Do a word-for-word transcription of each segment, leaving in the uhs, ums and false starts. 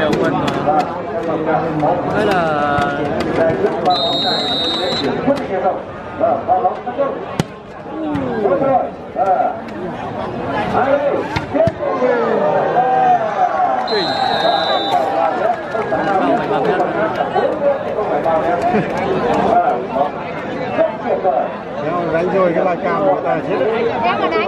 đều quân thế là đánh rồi cái bài cam của ta chết đấy. Em ở đây.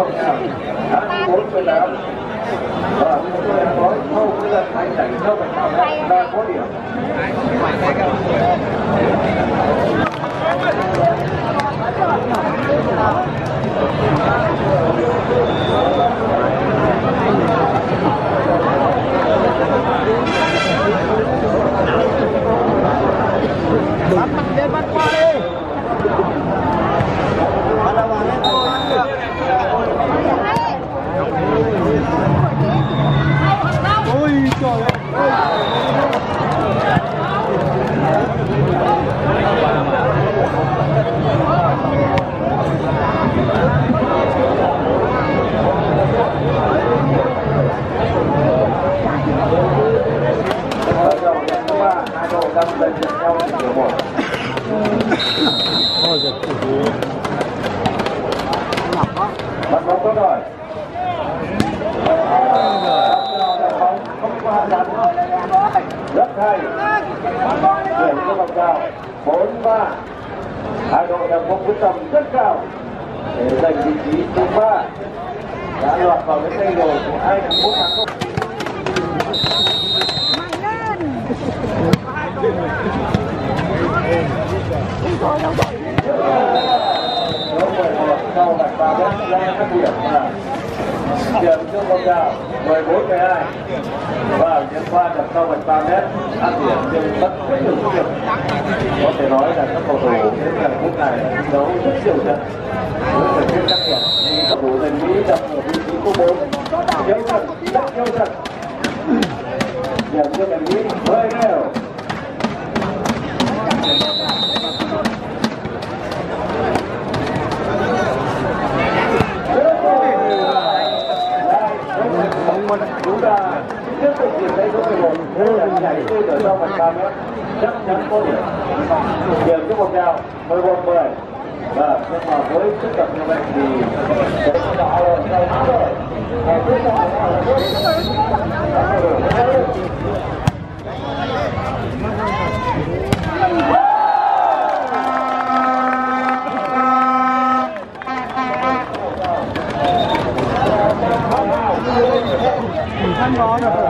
Bắn mặt lên bắn qua đi. Bắn ra ngoài hết thôi. Ôi trời ơi. Ôi giời ơi. Bắt bóng tốt rồi. Rất hay. Điểm cho vòng cao. bốn ba. Hai đội đang có quyết tâm rất cao để giành vị trí thứ ba. Đã lọt vào cái cây rồi của ai thắng bốn thắng không? Sau vạch ba mét ra các điểm là điểm cho vòng cao mười bốn mười hai và điểm qua đặt sau vạch ba mét ăn điểm trên bất cứ nhiều điểm. Có thể nói là các cầu thủ đến gần phút này thi đấu rất siêu trận với thời tiết khắc nghiệt. Cầu thủ người Mỹ đặt ở vị trí số bốn nhiều trận rất nhiều trận điểm cho người Mỹ mười đều. Chúng ta tiếp tục tìm thấy số mười một thế là nhảy lên ở sau vạch ba mét chắc chắn có điểm. Điểm cho một cao mười một mười và nhưng mà với sức tập như vậy thì Ăn ngon rồi.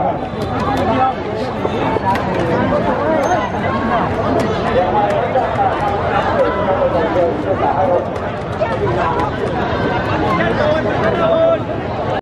Hãy subscribe cho kênh Ghiền Mì Gõ để không bỏ lỡ những video hấp dẫn.